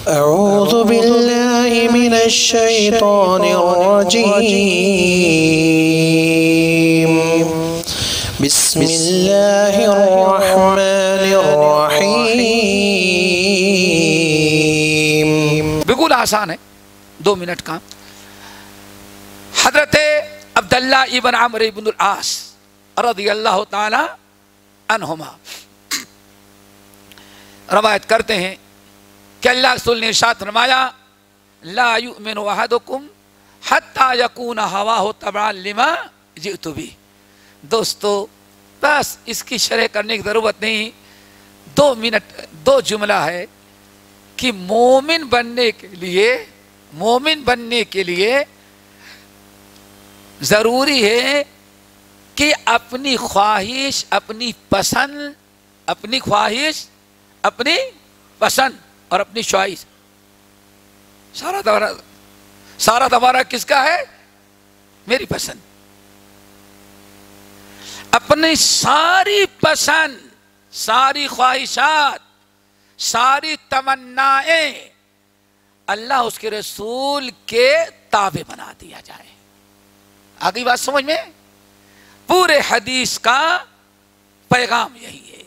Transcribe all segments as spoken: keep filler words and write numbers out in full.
أعوذ بالله من الشيطان الرجيم بسم الله الرحمن الرحيم. بالکل آسان ہے، دو منٹ کا. حضرت عبداللہ ابن عمرو ابن العاص رضی اللہ تعالی عنہما روایت کرتے ہیں کہ اللہ رسول نے ارشاد فرمایا لا یؤمن احدکم حتی یکون ہواہ تبعا لما جئت بہ. دوستو بس اس کی شرح کرنے کی ضرورت نہیں، دو منٹ دو جملہ ہے کہ مومن بننے کے لیے مومن بننے کے لیے ضروری ہے کہ اپنی خواہش اپنی پسند اپنی خواہش اپنی پسند اور اپنی چوائس سارا تمہارا سارا تمہارا کس کا ہے؟ میری پسند. اپنی ساری پسند ساری خواہشات ساری تمنائیں اللہ اس کے رسول کے تابع بنا دیا جائے. آگئی بات سمجھ میں؟ پورے حدیث کا پیغام یہی ہے.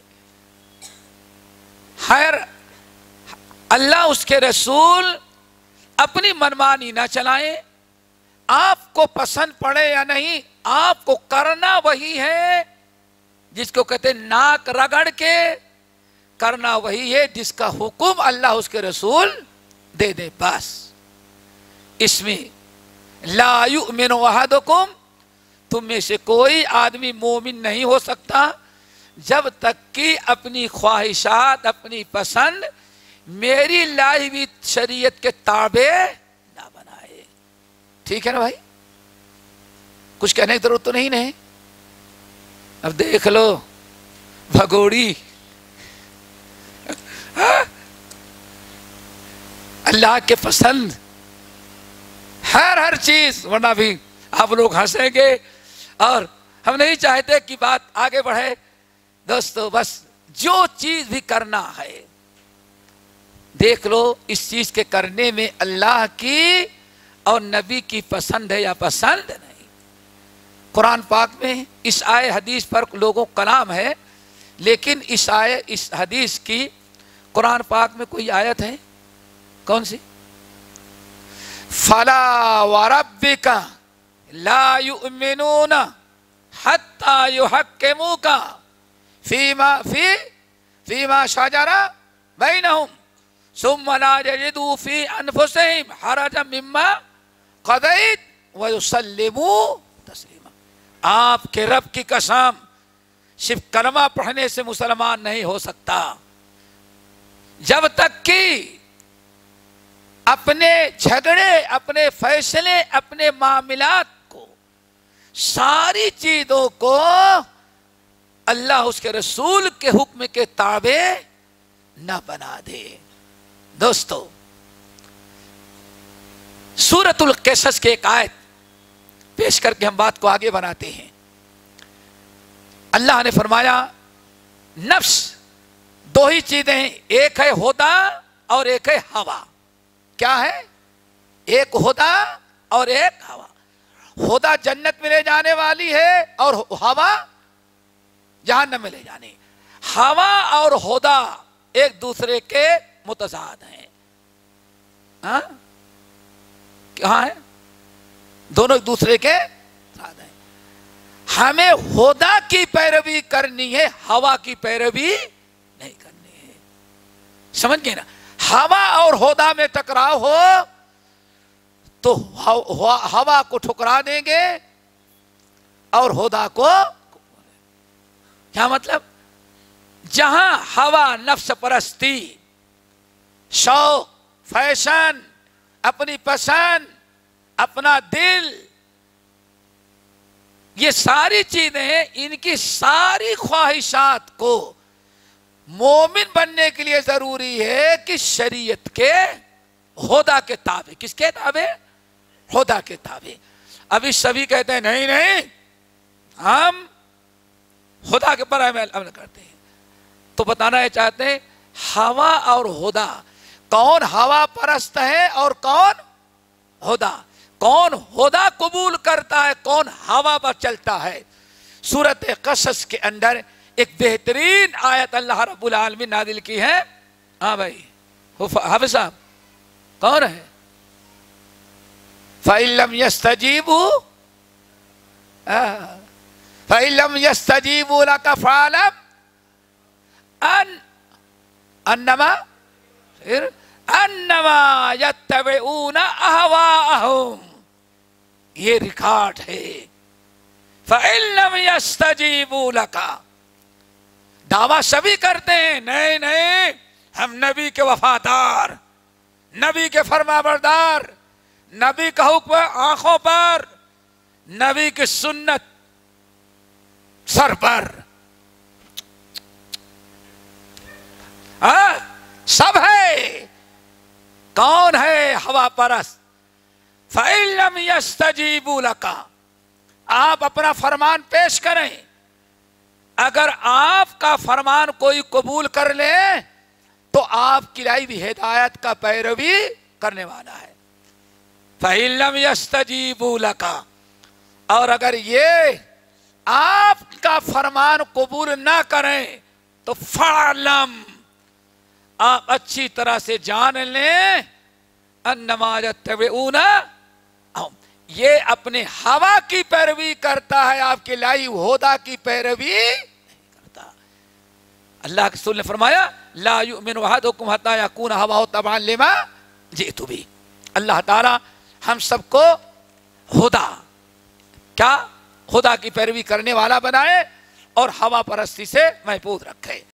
خیر اللہ اس کے رسول اپنی منمانی نہ چلائیں، آپ کو پسند پڑے یا نہیں آپ کو کرنا وہی ہے جس کو کہتے ہیں ناک رگڑ کے کرنا وہی ہے جس کا حکم اللہ اس کے رسول دے دے. بس اس میں لا یؤمن احدکم تم میں سے کوئی آدمی مومن نہیں ہو سکتا جب تک کہ اپنی خواہشات اپنی پسند میری لائی ہوئی شریعت کے تابع نہ بنائے. ٹھیک ہے نا بھائی؟ کچھ کہنے کی ضرورت تو نہیں نہیں. اب دیکھ لو بھگوڑی اللہ کے پسند ہر ہر چیز، ورنہ بھی آپ لوگ ہنسیں گے اور ہم نہیں چاہتے کہ بات آگے بڑھے. دوستو بس جو چیز بھی کرنا ہے دیکھ لو اس چیز کے کرنے میں اللہ کی اور نبی کی پسند ہے یا پسند نہیں. قرآن پاک میں اس آئے حدیث پر لوگوں کلام ہے، لیکن اس آئے اس حدیث کی قرآن پاک میں کوئی آیت ہے؟ کون سی؟ فَلَا وَرَبِّكَ لَا يُؤْمِنُونَ حَتَّى يُحَكِّمُوكَ فِيمَا فِي فِيمَا شَجَرَ بَيْنَهُمْ ثُمَّ لَا يَجِدُوا فِي أَنفُسِهِمْ حَرَجًا مِمَّا قَضَيْتَ وَيُسَلِّمُوا تَسْلِيمًا. آپ کے رب کی قسم صرف کلمہ پڑھنے سے مسلمان نہیں ہو سکتا جب تک کہ اپنے جھگڑے اپنے فیصلے اپنے معاملات کو ساری چیزوں کو اللہ اس کے رسول کے حکم کے تابع نہ بنا دے. دوستو سورۃ القصص کے ایک آیت پیش کر کے ہم بات کو آگے بناتے ہیں. اللہ نے فرمایا نفس دو ہی چیزیں ہیں، ایک ہے ہدا اور ایک ہے ہوا. کیا ہے؟ ایک ہدا اور ایک ہوا. ہدا جنت میں لے جانے والی ہے اور ہوا جہنم میں لے جانے. ہوا اور ہدا ایک دوسرے کے متضاد ہیں. ہاں کہاں ہے؟ دونوں ایک دوسرے کے متضاد ہیں. ہمیں ہدا کی پیروی کرنی ہے، ہوا کی پیروی نہیں کرنی ہے. سمجھ گئے نا؟ ہوا اور ہدا میں ٹکراؤ ہو تو ہوا کو ٹھکرا دیں گے اور ہدا کو. کیا مطلب؟ جہاں ہوا نفس پرستی شوق فیشن اپنی پسند اپنا دل یہ ساری چیزیں ہیں، ان کی ساری خواہشات کو مومن بننے کے لیے ضروری ہے کہ شریعت کے ہدا کے تابع. کس کے تابع؟ ہدا کے تابع. ابھی سبھی کہتے ہیں نہیں نہیں ہم خدا کے پر عمل کرتے ہیں. تو بتانا یہ چاہتے ہیں ہوا اور ہدا کون ہوا پرست ہے اور کون ہدا؟ کون ہدا قبول کرتا ہے، کون ہوا پر چلتا ہے؟ سورۃ قصص کے اندر ایک بہترین آیت اللہ رب العالمین نازل کی ہے. ہاں بھائی حافظ صاحب کون ہے؟ فَإِن لَمْ يَسْتَجِيبُوا فَإِن لَمْ يَسْتَجِيبُوا لَكَ فَاعْلَمْ أَنْ أَنَّمَا أَنَّمَا يَتَّبِعُونَ أَهْوَاءَهُمْ. یہ ریکارڈ ہے. فَإِن لَمْ يَسْتَجِيبُوا لَكَ. دعویٰ سبھی کرتے ہیں نہیں نہیں ہم نبی کے وفادار، نبی کے فرما بردار، نبی کا حکم آنکھوں پر، نبی کی سنت سر پر. ہاں سب ہے. کون ہے ہوا پرست؟ فَإِن لَمْ يَسْتَجِيبُوا لَكَ. آپ اپنا فرمان پیش کریں. اگر آپ کا فرمان کوئی قبول کر لے تو آپ کی لائی ہوئی ہدایت کا پیروی کرنے والا ہے. فَإِن لَمْ يَسْتَجِيبُوا لَكَ. اور اگر یہ آپ کا فرمان قبول نہ کریں تو فَعْلَمْ. آپ اچھی طرح سے جان لیں اَنَّمَا يَتَّبِعُونَ. یہ اپنے ہوا کی پیروی کرتا ہے، آپ کے لائی ہدا کی پیروی نہیں کرتا. اللہ کے رسول نے فرمایا لا یؤمن احدکم حتی یکون ہواہ تبعا لما جئت بہ. اللہ تعالی ہم سب کو ہدا کیا خدا کی پیروی کرنے والا بنائے اور ہوا پرستی سے محفوظ رکھے.